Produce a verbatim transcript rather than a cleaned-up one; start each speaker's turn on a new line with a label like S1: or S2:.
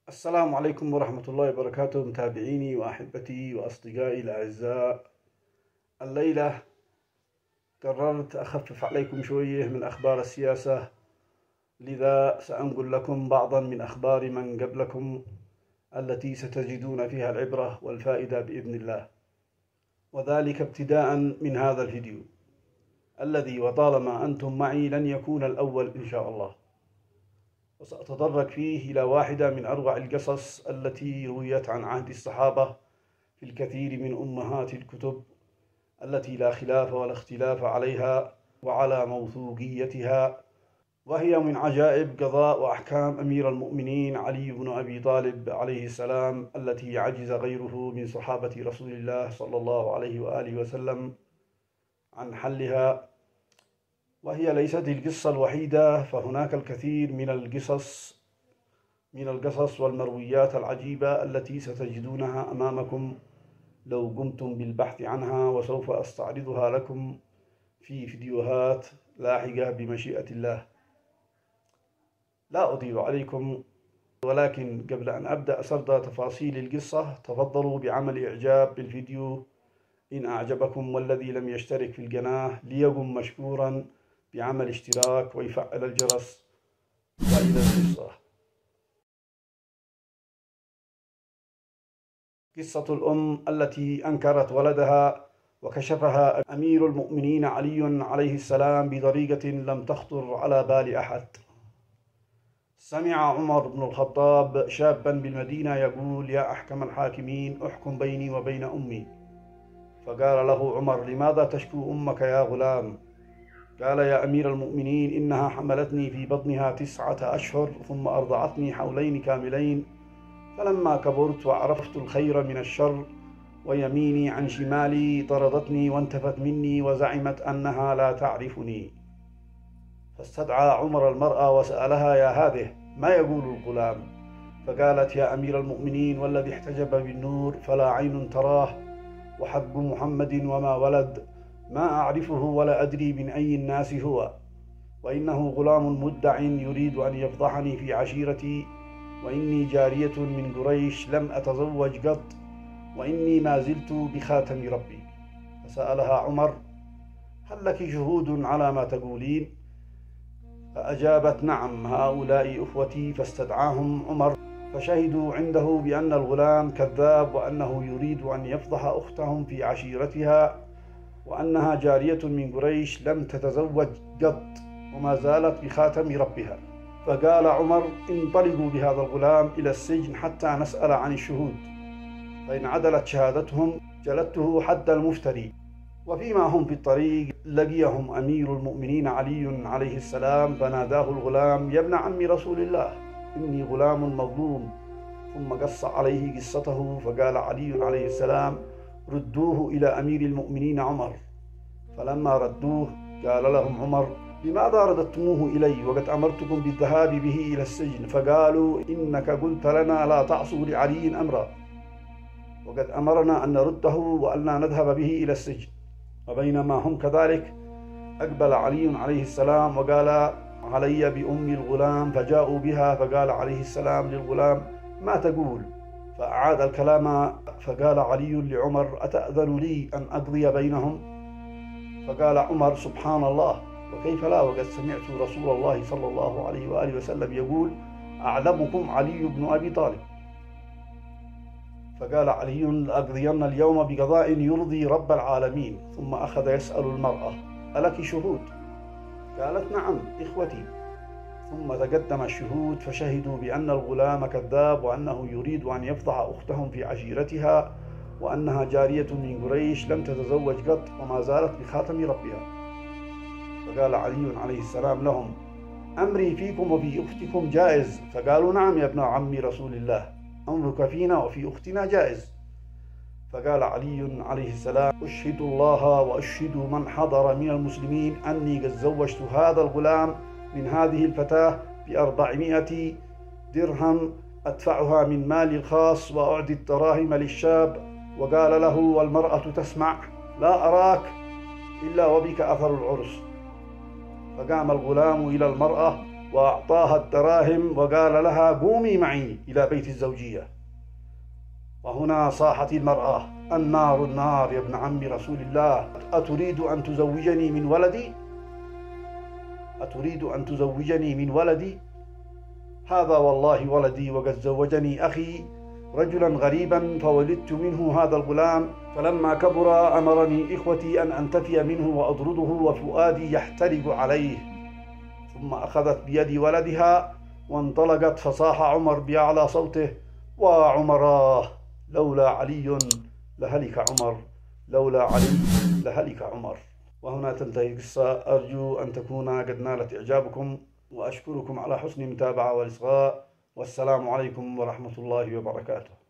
S1: السلام عليكم ورحمة الله وبركاته، متابعيني وأحبتي وأصدقائي الأعزاء. الليلة قررت أخفف عليكم شوية من أخبار السياسة، لذا سأنقل لكم بعضا من أخبار من قبلكم التي ستجدون فيها العبرة والفائدة بإذن الله، وذلك ابتداء من هذا الفيديو الذي وطالما أنتم معي لن يكون الأول إن شاء الله. وسأتطرق فيه إلى واحدة من أروع القصص التي رويت عن عهد الصحابة في الكثير من أمهات الكتب التي لا خلاف ولا اختلاف عليها وعلى موثوقيتها، وهي من عجائب قضاء وأحكام أمير المؤمنين علي بن أبي طالب عليه السلام، التي عجز غيره من صحابة رسول الله صلى الله عليه وآله وسلم عن حلها. وهي ليست القصة الوحيدة، فهناك الكثير من القصص من القصص والمرويات العجيبة التي ستجدونها أمامكم لو قمتم بالبحث عنها، وسوف أستعرضها لكم في فيديوهات لاحقة بمشيئة الله. لا أطيل عليكم، ولكن قبل أن أبدأ سرد تفاصيل القصة تفضلوا بعمل إعجاب بالفيديو إن أعجبكم، والذي لم يشترك في القناة ليقم مشكورا بعمل اشتراك ويفعل الجرس. وإلى القصة. قصة الأم التي أنكرت ولدها وكشفها أمير المؤمنين علي عليه السلام بطريقة لم تخطر على بال أحد. سمع عمر بن الخطاب شابا بالمدينة يقول: يا أحكم الحاكمين، احكم بيني وبين أمي. فقال له عمر: لماذا تشكو أمك يا غلام؟ قال: يا أمير المؤمنين، إنها حملتني في بطنها تسعة أشهر ثم أرضعتني حولين كاملين، فلما كبرت وعرفت الخير من الشر ويميني عن شمالي طردتني وانتفت مني وزعمت أنها لا تعرفني. فاستدعى عمر المرأة وسألها: يا هذه، ما يقول الغلام؟ فقالت: يا أمير المؤمنين، والذي احتجب بالنور فلا عين تراه، وحق محمد وما ولد، ما أعرفه ولا أدري من أي الناس هو، وإنه غلام مدع يريد أن يفضحني في عشيرتي، وإني جارية من قريش لم أتزوج قط، وإني ما زلت بخاتم ربي. فسألها عمر: هل لك شهود على ما تقولين؟ فأجابت: نعم، هؤلاء أخوتي. فاستدعاهم عمر فشهدوا عنده بأن الغلام كذاب، وأنه يريد أن يفضح أختهم في عشيرتها، وأنها جارية من قريش لم تتزوج قط وما زالت بخاتم ربها. فقال عمر: انطلقوا بهذا الغلام إلى السجن حتى نسأل عن الشهود، فإن عدلت شهادتهم جلدته حد المفتري. وفيما هم في الطريق لقيهم أمير المؤمنين علي عليه السلام، فناداه الغلام: يا ابن عم رسول الله، إني غلام مظلوم. ثم قص عليه قصته. فقال علي عليه السلام: ردوه إلى أمير المؤمنين عمر. فلما ردوه قال لهم عمر: لماذا رددتموه إلي وقد أمرتكم بالذهاب به إلى السجن؟ فقالوا: إنك قلت لنا لا تعصوا لعلي أمرا، وقد أمرنا أن نرده وأن نذهب به إلى السجن. وبينما هم كذلك أقبل علي عليه السلام وقال: علي بأم الغلام. فجاءوا بها، فقال عليه السلام للغلام: ما تقول؟ فأعاد الكلام. فقال علي لعمر: أتأذن لي أن أقضي بينهم؟ فقال عمر: سبحان الله، وكيف لا، وقد سمعت رسول الله صلى الله عليه وآله وسلم يقول: أعلمكم علي بن أبي طالب. فقال علي: لأقضين اليوم بقضاء يرضي رب العالمين. ثم أخذ يسأل المرأة: ألك شهود؟ قالت: نعم، إخوتي. ثم تقدم الشهود فشهدوا بأن الغلام كذاب، وأنه يريد أن يفضح أختهم في عشيرتها، وأنها جارية من قريش لم تتزوج قط وما زالت بخاتم ربها. فقال علي عليه السلام لهم: أمري فيكم وفي أختكم جائز. فقالوا: نعم يا ابن عم رسول الله، أمرك فينا وفي أختنا جائز. فقال علي عليه السلام: أشهد الله وأشهد من حضر من المسلمين أني قد زوجت هذا الغلام من هذه الفتاة بأربعمائة درهم أدفعها من مالي الخاص، وأعطي الدراهم للشاب. وقال له والمرأة تسمع: لا أراك إلا وبك أثر العرس. فقام الغلام إلى المرأة وأعطاها الدراهم وقال لها قومي معي إلى بيت الزوجية. وهنا صاحت المرأة: النار النار يا ابن عم رسول الله، أتريد أن تزوجني من ولدي؟ أتريد أن تزوجني من ولدي؟ هذا والله ولدي، وقد زوجني أخي رجلا غريبا فولدت منه هذا الغلام، فلما كبر أمرني إخوتي أن أنتفي منه وأطرده وفؤادي يحترق عليه. ثم أخذت بيد ولدها وانطلقت، فصاح عمر بأعلى صوته: وعمراه، لولا علي لهلك عمر، لولا علي لهلك عمر. وهنا تنتهي القصة. أرجو أن تكون قد نالت إعجابكم، وأشكركم على حسن المتابعة والإصغاء، والسلام عليكم ورحمة الله وبركاته.